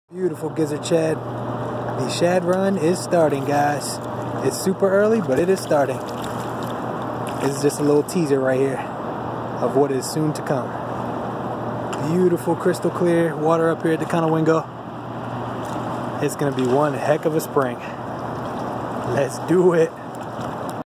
Beautiful gizzard shad. The shad run is starting, guys. It's super early, but it is starting. This is just a little teaser right here of what is soon to come. Beautiful crystal clear water up here at the Conowingo. It's gonna be one heck of a spring. Let's do it.